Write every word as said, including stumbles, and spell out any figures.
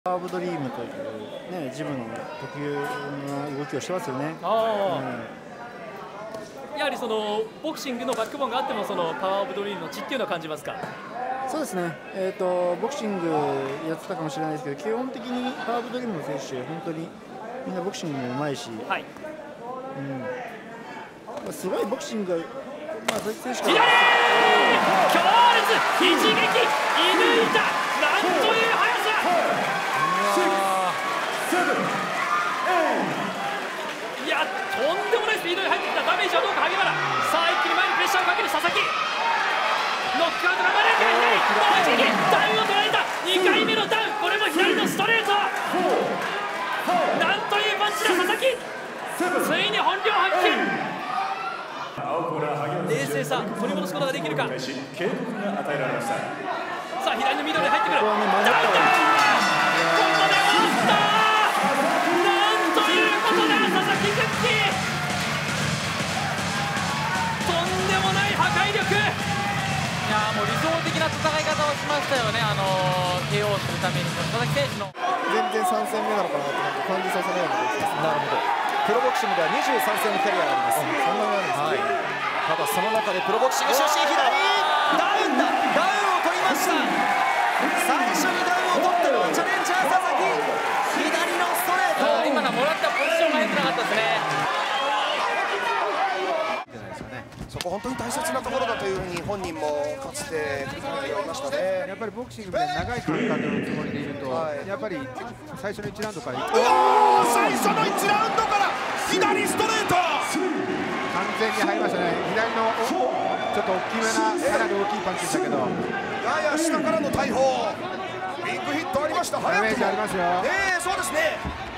カーブドリームという、ね、ジムの特有な動きをしてますよね。 あ、うん、やはりそのボクシングのバックボーンがあってもそのパワーオブドリームの血っていうのを感じますか。 そうですね、えーと、ボクシングやってたかもしれないですけど、基本的にパワーオブドリームの選手、本当にみんなボクシングもうまいし、はい、うん、すごいボクシングが、まあ、佐々木選手から。 強烈、一撃、射抜いた、なんという速さ。いや、とんでもないスピードに入ってきた。ダメージはどうか、萩原。さあ、一気に前にプレッシャーをかける佐々木。ノックアウトが生まれて、もう一撃、ダウンを取られた。にかいめのダウン、これも左のストレート。なんというパンチだ、佐々木。ついに本領発揮。冷静さ取り戻すことができるか。さあ、左のミドルに入ってくる。ダウンだ。ここで終わった。なんということだ、佐々木クッキー。とんでもない破壊力。 いや、もう理想的な戦い方をしましたよね。あの ケーオー するために佐々木選手の全然さん戦目なのかなと感じさせないような動きです。 なるほど。プロボクシングではにじゅうさん戦のキャリアがあります。 そんなにあるんですね。 はい、ただその中でプロボクシング出身、左ダウンだ、ダウンを取りました。最初にダウンを取ったのはチャレンジャー佐々木、左のストレート。 今のもらったポジションが良くなかったですね。 そこ本当に大切なところだというふうに本人もかつて振り返っておりましたね。 やっぱりボクシングで長い間隔のつもりでいると、はい、やっぱり最初のいちラウンドからうわ最初のいちラウンドから左ストレート完全に入りましたね。左のちょっと大きめな、かなり大きいパンチでしたけど、 やや下からの大砲、ビッグヒットありました。 ダメージありますよ。 えー、そうですね。